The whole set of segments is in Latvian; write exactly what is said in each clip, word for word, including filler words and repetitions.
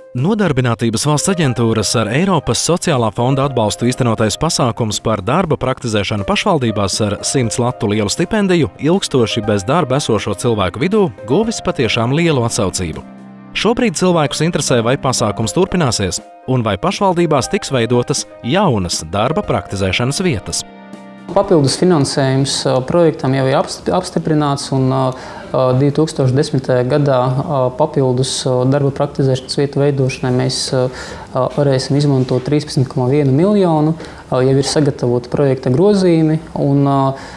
Nodarbinātības valsts aģentūras ar Eiropas sociālā fonda atbalstu īstenotais pasākums par darba praktizēšanu pašvaldībās ar simts latu lielu stipendiju ilgstoši bez darba esošo cilvēku vidū guvis patiešām lielu atsaucību. Šobrīd cilvēkus interesē, vai pasākums turpināsies un vai pašvaldībās tiks veidotas jaunas darba praktizēšanas vietas. Papildus finansējums projektam jau ir apstiprināts, un divi tūkstoši desmitajā gadā papildus darba praktizēšanas vietu veidošanai mēs varēsim izmantot trīspadsmit komats viens miljonu. Jau ir sagatavoti projekta grozījumi, un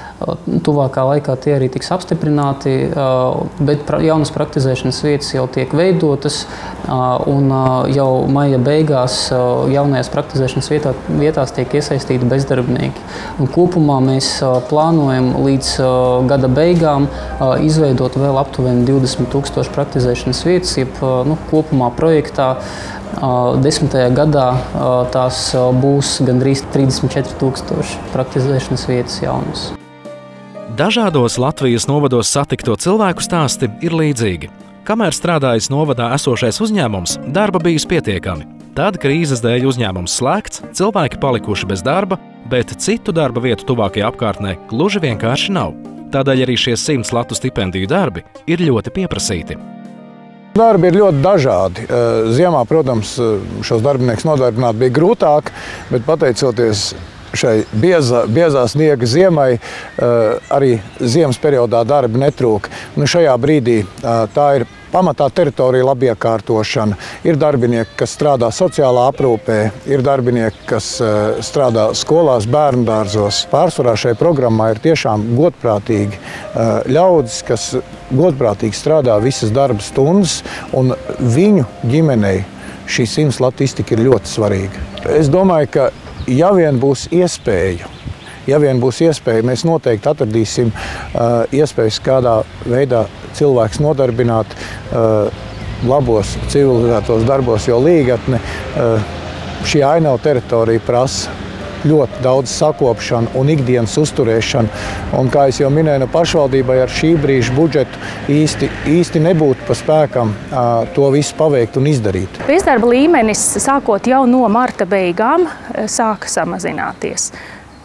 tuvākā laikā tie arī tiks apstiprināti, bet jaunas praktizēšanas vietas jau tiek veidotas, un jau maija beigās jaunajās praktizēšanas vietā, vietās tiek iesaistīti bezdarbnieki. Un kopumā mēs plānojam līdz gada beigām izveidot vēl aptuveni divdesmit tūkstoši praktizēšanas vietas, jeb nu, kopumā projektā desmitajā gadā tās būs gandrīz trīsdesmit četri tūkstoši praktizēšanas vietas jaunas. Dažādos Latvijas novados satikto cilvēku stāsti ir līdzīgi. Kamēr strādājis novadā esošais uzņēmums, darba bijis pietiekami. Tad krīzes dēļ uzņēmums slēgts, cilvēki palikuši bez darba, bet citu darba vietu tuvākajā apkārtnē gluži vienkārši nav. Tādēļ arī šie simts latu stipendiju darbi ir ļoti pieprasīti. Darbi ir ļoti dažādi. Ziemā, protams, šos darbiniekus nodarbināt bija grūtāk, bet pateicoties šai biezā, biezā sniega ziemai, arī ziemas periodā darbi netrūka. Nu, šajā brīdī tā ir pamatā teritorija labiekārtošana. Ir darbinieki, kas strādā sociālā aprūpē, ir darbinieki, kas strādā skolās, bērnu dārzos. Pārsvarā šai programmā ir tiešām godprātīgi ļaudis, kas godprātīgi strādā visas darba stundas, un viņu ģimenei šī simts latu iztika ir ļoti svarīga. Es domāju, ka ja vien būs iespēja, ja vien būs iespēja, mēs noteikti atradīsim uh, iespējas kādā veidā cilvēks nodarbināt uh, labos civilizētos darbos, jo līgatne uh, šī ainava teritorija prasa ļoti daudz sakopšanu un ikdienas uzturēšanu. Un, kā es jau minēju, no pašvaldībai ar šī brīža budžetu īsti, īsti nebūtu pa spēkam uh, to visu paveikt un izdarīt. Bezdarba līmenis, sākot jau no marta beigām, sāka samazināties.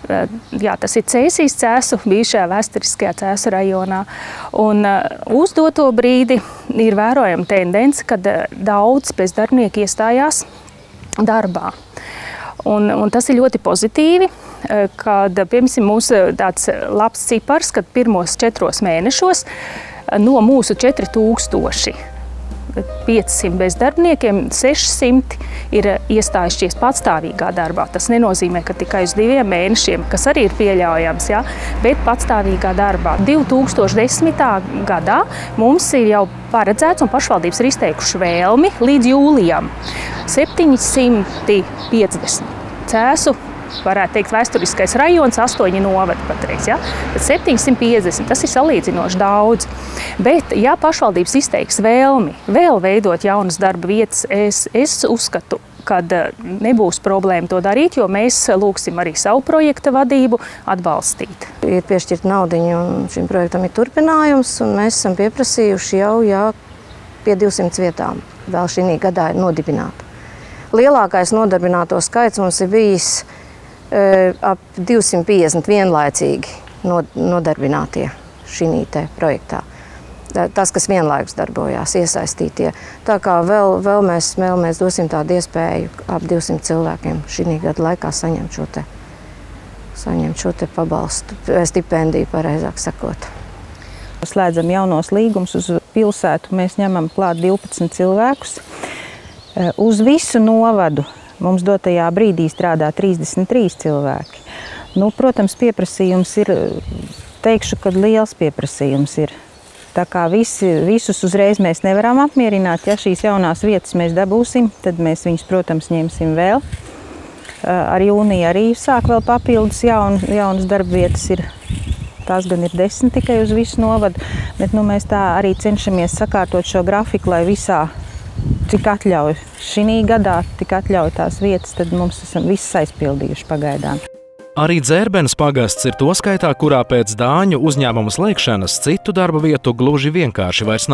Jā, tas ir Cēsīs Cēsu, bijušajā vēsturiskajā Cēsu rajonā. Un uz doto brīdi ir vērojama tendence, kad daudz bezdarbnieku iestājās darbā. Un, un tas ir ļoti pozitīvi, kad, piemēram, mūsu tāds labs cipars, kad pirmos četros mēnešos no mūsu četri tūkstoši piecsimt bezdarbniekiem seši simti ir iestājušies patstāvīgā darbā. Tas nenozīmē, ka tikai uz diviem mēnešiem, kas arī ir pieļaujams, ja, bet patstāvīgā darbā. divi tūkstoši desmitā gadā mums ir jau paredzēts un pašvaldības ir izteikuši vēlmi līdz jūlijam septiņsimt piecdesmit. Cēsu, varētu teikt, vēsturiskais rajons, astoņi novadi patreiz. Ja? Tad septiņsimt piecdesmit, tas ir salīdzinoši daudz. Bet, ja pašvaldības izteiks vēlmi vēl veidot jaunas darba vietas, es, es uzskatu, kad nebūs problēma to darīt, jo mēs lūgsim arī savu projekta vadību atbalstīt. Ir piešķirt naudiņu, un šim projektam ir turpinājums, un mēs esam pieprasījuši jau jā, pie divsimt vietām vēl šī gadā ir nodibināta. Lielākais nodarbināto skaits mums ir bijis e, ap divsimt piecdesmit vienlaicīgi nodarbinātie šī te projektā. Tas, kas vienlaikus darbojās, iesaistītie. Tā kā vēl, vēl, mēs, vēl mēs dosim tādu iespēju ap divsimt cilvēkiem šī gada laikā saņemt šo te, saņemt šo te pabalstu, stipendiju, pareizāk sakot. Slēdzam jaunos līgumus uz pilsētu, mēs ņemam klāt divpadsmit cilvēkus. Uz visu novadu mums dotajā brīdī strādā trīsdesmit trīs cilvēki. Nu, protams, pieprasījums ir, teikšu, ka liels pieprasījums ir. Tā kā visi, visus uzreiz mēs nevaram apmierināt, ja šīs jaunās vietas mēs dabūsim, tad mēs viņus, protams, ņemsim vēl. Ar jūniju arī sāk vēl papildus jaun, jaunas darba vietas ir. Tās gan ir desmit tikai uz visu novadu, bet nu, mēs tā arī cenšamies sakārtot šo grafiku, lai visā cik atļauj šī gadā, tik atļauj tās vietas, tad mums esam visas aizpildījuši pagaidām. Arī Dzērbenes pagasts ir to skaitā, kurā pēc dāņu uzņēmuma slēgšanas citu darba vietu gluži vienkārši vairs nav.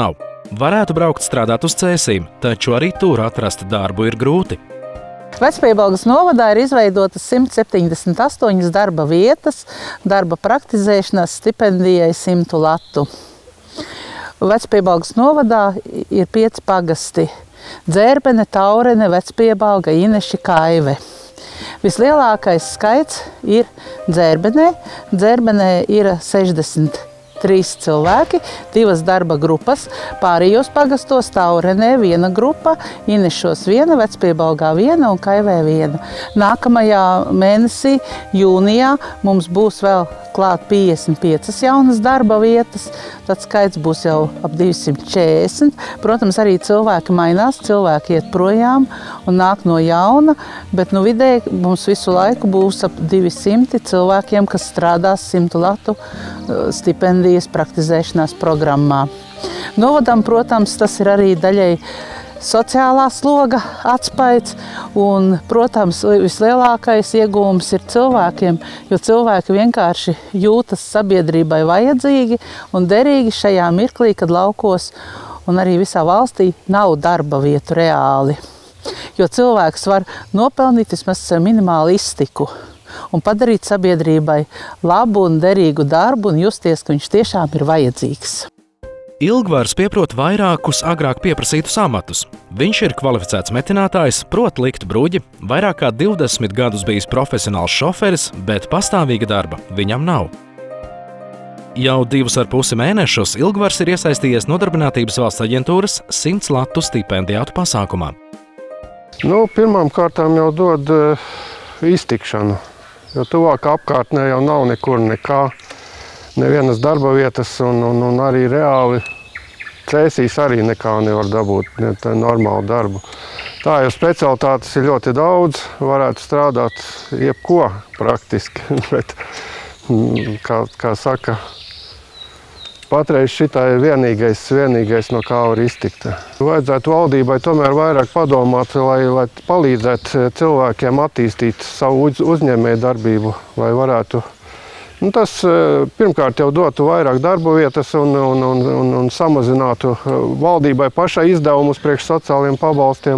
Varētu braukt strādāt uz Cēsīm, taču arī tur atrast darbu ir grūti. Vecpiebalgas novadā ir izveidotas simt septiņdesmit astoņas darba vietas, darba praktizēšanas stipendijai simtu latu. Vecpiebalgas novadā ir pieci pagasti – Dzērbene, Taurene, Vecpiebalga, Ineši, Kaive. Vislielākais skaits ir Dzērbenē. Dzērbenē ir sešdesmit trīs cilvēki, divas darba grupas, pārējos pagastos Taurenē viena grupa, Inešos viena, Vecpiebalgā viena un Kaivē viena. Nākamajā mēnesī, jūnijā, mums būs vēl klāt piecdesmit piecas jaunas darba vietas, tad skaits būs jau ap divsimt četrdesmit. Protams, arī cilvēki mainās, cilvēki iet projām un nāk no jauna, bet nu vidēji mums visu laiku būs ap divi simti cilvēkiem, kas strādās simtu latu stipendijas praktizēšanās programmā. Novadam, protams, tas ir arī daļai sociālā sloga atspaids un, protams, vislielākais iegūms ir cilvēkiem, jo cilvēki vienkārši jūtas sabiedrībai vajadzīgi un derīgi šajā mirklī, kad laukos un arī visā valstī nav darba vietu reāli. Jo cilvēks var nopelnīt vismaz sev minimālu iztiku un padarīt sabiedrībai labu un derīgu darbu un justies, ka viņš tiešām ir vajadzīgs. Ilgvars pieprot vairākus agrāk pieprasītus amatus. Viņš ir kvalificēts metinātājs, prot likt bruģi, vairāk kā divdesmit gadus bijis profesionāls šoferis, bet pastāvīga darba viņam nav. Jau divus ar pusi mēnešus Ilgvars ir iesaistījies Nodarbinātības valsts aģentūras simts latu stipendijātu pasākumā. Nu, pirmām kārtām jau dod uh, iztikšanu, jo tuvāk apkārtnē jau nav nekur nekā. Nevienas darba vietas un, un, un arī reāli Cēsīs arī nekā nevar dabūt, ne, tā normālu darbu. Tā jau specialitātes ir ļoti daudz, varētu strādāt jebko praktiski, bet, kā, kā saka, patreiz šitā ir vienīgais, vienīgais, no kā var iztikt. Vajadzētu valdībai tomēr vairāk padomāt, lai, lai palīdzētu cilvēkiem attīstīt savu uzņēmēju darbību, lai varētu. Nu, tas pirmkārt jau dotu vairāk darba vietas un, un, un, un, un samazinātu valdībai pašai izdevumus priekš sociāliem pabalstiem.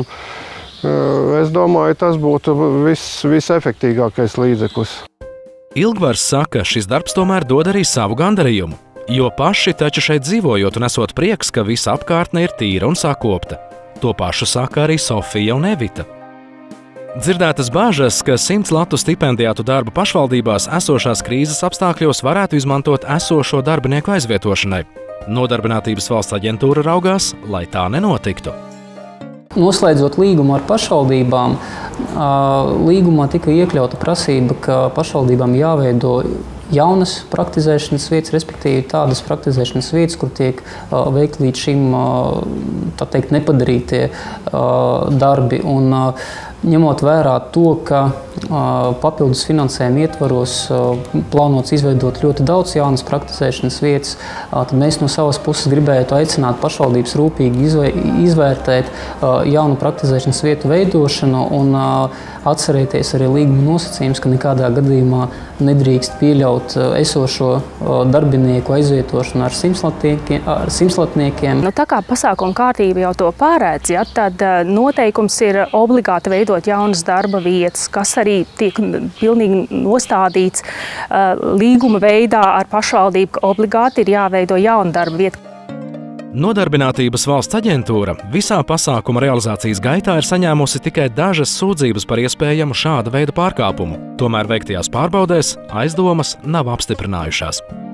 Es domāju, tas būtu viss, visefektīgākais līdzeklis. Ilgvars saka, šis darbs tomēr dod arī savu gandarījumu, jo paši taču šeit dzīvojot un esot prieks, ka visa apkārtne ir tīra un sakopta. To pašu saka arī Sofija un Evita. Dzirdētas bāžas, ka simts latu stipendijātu darba pašvaldībās esošās krīzes apstākļos varētu izmantot esošo darbinieku aizvietošanai. Nodarbinātības valsts aģentūra raugās, lai tā nenotiktu. Noslēdzot līgumu ar pašvaldībām, līgumā tika iekļauta prasība, ka pašvaldībām jāveido jaunas praktizēšanas vietas, respektīvi tādas praktizēšanas vietas, kur tiek uh, veikt līdz šim uh, tā teikt, nepadarītie uh, darbi. Un, uh, ņemot vērā to, ka uh, papildus finansējuma ietvaros uh, plānots izveidot ļoti daudz jaunas praktizēšanas vietas, uh, tad mēs no savas puses gribētu aicināt pašvaldības rūpīgi izvē, izvērtēt uh, jaunu praktizēšanas vietu veidošanu un uh, atcerēties arī līguma nosacījums, ka nekādā gadījumā nedrīkst pieļaut esošo darbinieku aizvietošanu ar simtslatniekiem. Ar simtslatniekiem. Nu, tā kā pasākuma kārtība jau to pārēdz, ja, tad noteikums ir obligāti veidot jaunas darba vietas, kas arī tiek pilnīgi nostādīts līguma veidā ar pašvaldību, ka obligāti ir jāveido jauna darba vieta. Nodarbinātības valsts aģentūra visā pasākuma realizācijas gaitā ir saņēmusi tikai dažas sūdzības par iespējamu šāda veida pārkāpumu. Tomēr veiktajās pārbaudēs aizdomas nav apstiprinājušās.